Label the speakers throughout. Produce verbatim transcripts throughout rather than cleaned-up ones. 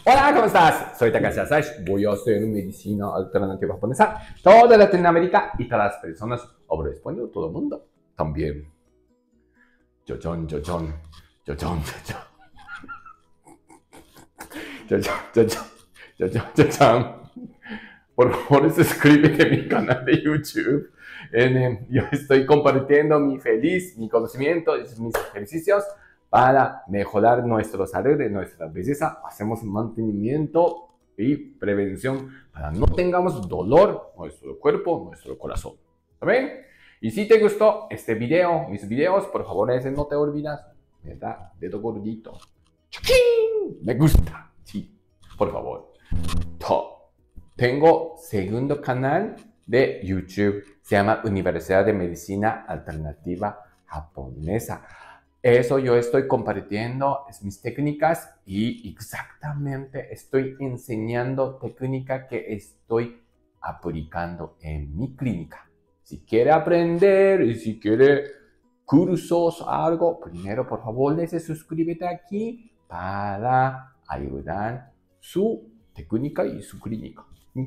Speaker 1: Hola, ¿cómo estás? Soy Takashi Asashi. Voy a hacer medicina alternativa japonesa. Toda Latinoamérica y todas las personas hablan español, todo el mundo también. Chochón, chochón, chochón, chochón. Chochón, chochón, chochón, chochón. Por favor, suscríbete a mi canal de YouTube. En, yo estoy compartiendo mi feliz, mi conocimiento, mis ejercicios para mejorar nuestra salud y nuestra belleza. Hacemos mantenimiento y prevención para no tengamos dolor en nuestro cuerpo, nuestro corazón. ¿Está bien? Y si te gustó este video, mis videos, por favor, ese no te olvides, me da dedo gordito. ¡Chuquín! Me gusta. Sí, por favor. Top. Tengo segundo canal de YouTube, se llama Universidad de Medicina Alternativa Japonesa. Eso yo estoy compartiendo es mis técnicas y exactamente estoy enseñando técnica que estoy aplicando en mi clínica. Si quiere aprender y si quiere cursos algo, primero por favor les suscríbete aquí para ayudar su técnica y su clínica.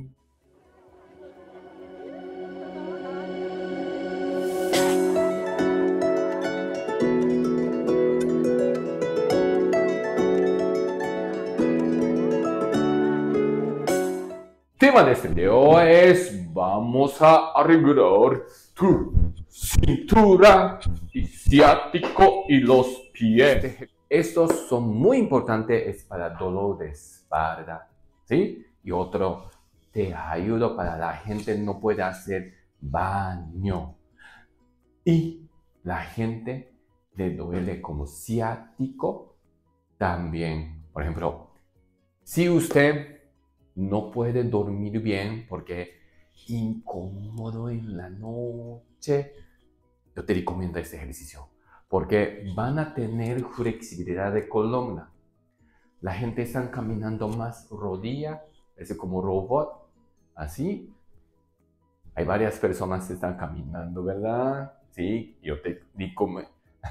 Speaker 1: Tema de este video es: vamos a arreglar tu cintura y ciático y los pies. Estos son muy importantes para dolor de espalda, ¿sí? Y otro, te ayudo para la gente no puede hacer baño. Y la gente le duele como ciático también. Por ejemplo, si usted no puede dormir bien porque incómodo en la noche, yo te recomiendo este ejercicio porque van a tener flexibilidad de columna. La gente está caminando más rodilla, es como robot, así. Hay varias personas que están caminando, ¿verdad? Sí, yo te recomiendo.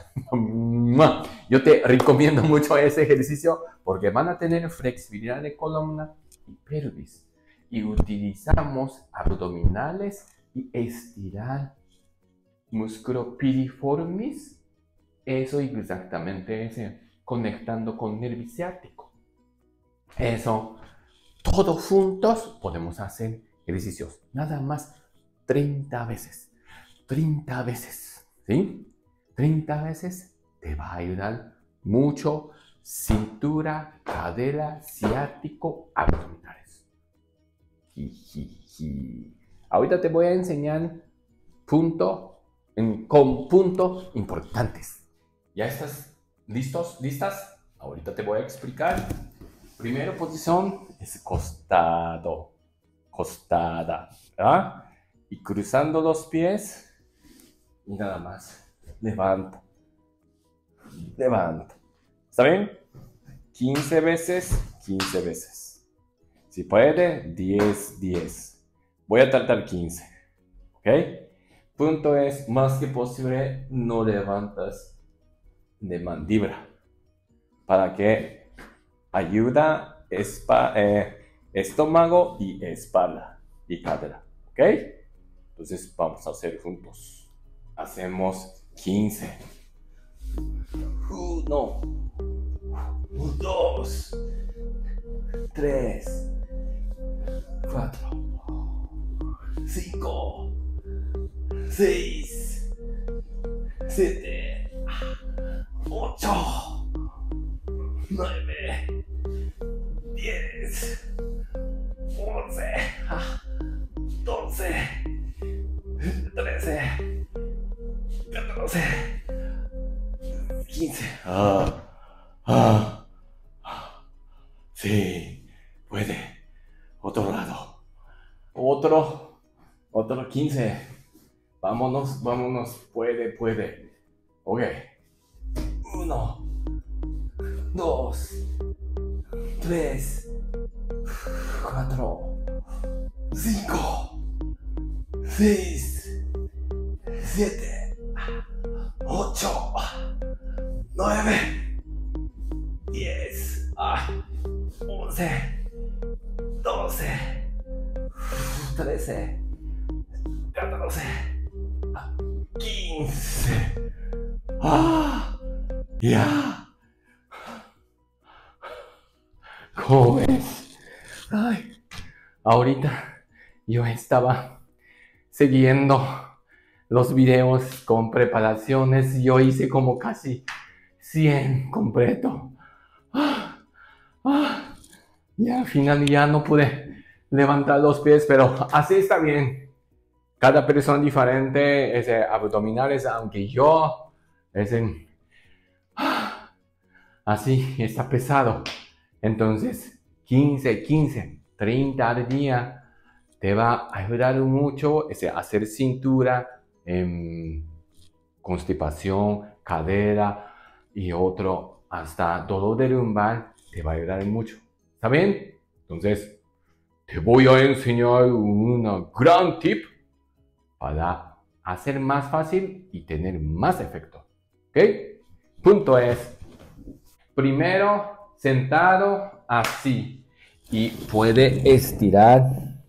Speaker 1: Yo te recomiendo mucho ese ejercicio porque van a tener flexibilidad de columna y pelvis. Y utilizamos abdominales y estirar músculo piriformis. Eso exactamente es conectando con nervio ciático. Eso, todos juntos podemos hacer ejercicios. Nada más treinta veces. treinta veces. ¿Sí? treinta veces te va a ayudar mucho. Cintura, cadera, ciático, abdominales. Jijiji. Ahorita te voy a enseñar punto, en, con puntos importantes. ¿Ya estás listos? ¿Listas? Ahorita te voy a explicar. Primera posición es costado. Costada. ¿Verdad? Y cruzando los pies. Y nada más. Levanta. Levanta. ¿Está bien? quince veces, quince veces. Si puede, diez, diez. Voy a tratar quince. ¿Ok? Punto es, más que posible, no levantas de mandíbula. Para que ayuda espa, eh, estómago y espalda y cadera. ¿Ok? Entonces vamos a hacer juntos. Hacemos quince. Uno. Dos, tres, cuatro, cinco, seis, siete, ocho, nueve, diez, once, doce, trece, catorce, quince. Ah, ah. Sí, puede. Otro lado. Otro. Otro quince. Vámonos, vámonos. Puede, puede. Ok. Uno. Dos. Tres. Cuatro. Cinco. Seis. Siete. Ocho. Nueve. Diez. Ah. once, once, doce, trece, catorce, quince. ¡Ah! ¡Ya! ¿Cómo ves? Ay, ahorita yo estaba siguiendo los videos con preparaciones. Yo hice como casi cien completo. Ah, ah, y al final ya no pude levantar los pies, pero así está bien. Cada persona diferente, es abdominales, aunque yo es en, ah, así está pesado. Entonces, quince, quince, treinta al día te va a ayudar mucho ese, hacer cintura, eh, constipación, cadera y otro, hasta dolor de lumbar, te va a ayudar mucho. ¿Está bien? Entonces, te voy a enseñar una gran tip para hacer más fácil y tener más efecto. ¿Ok? Punto es, primero, sentado así y puede estirar.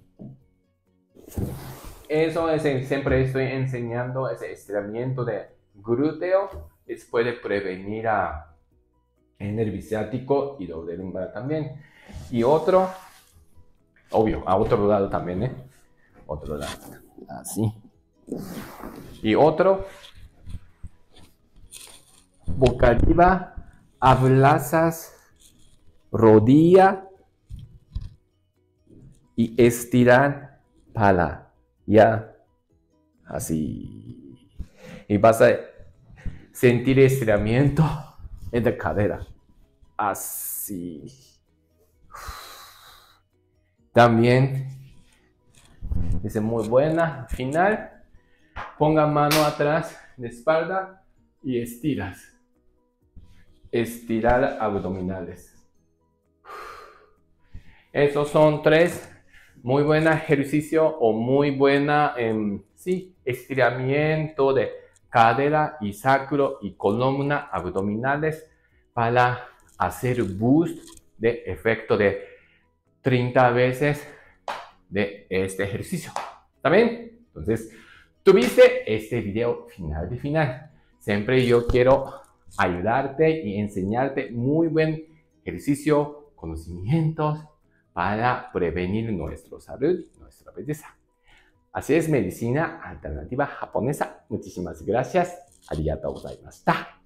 Speaker 1: Eso es, siempre estoy enseñando ese estiramiento de glúteo. Es, puede prevenir a el nervio ciático y dolor de lumbar también. Y otro, obvio, a otro lado también, ¿eh? Otro lado, así. Y otro, boca arriba, abrazas rodilla y estirar para ya, así. Y vas a sentir estiramiento en la cadera, así. También es muy buena. Final, ponga mano atrás de espalda y estiras. Estirar abdominales. Esos son tres muy buenos ejercicios o muy buena eh, sí, estiramiento de cadera y sacro y columna abdominales para hacer boost de efecto de treinta veces de este ejercicio. ¿Está bien? Entonces, tuviste este video final de final. Siempre yo quiero ayudarte y enseñarte muy buen ejercicio, conocimientos para prevenir nuestra salud, nuestra belleza. Así es, medicina alternativa japonesa. Muchísimas gracias. Arigatou gozaimashita.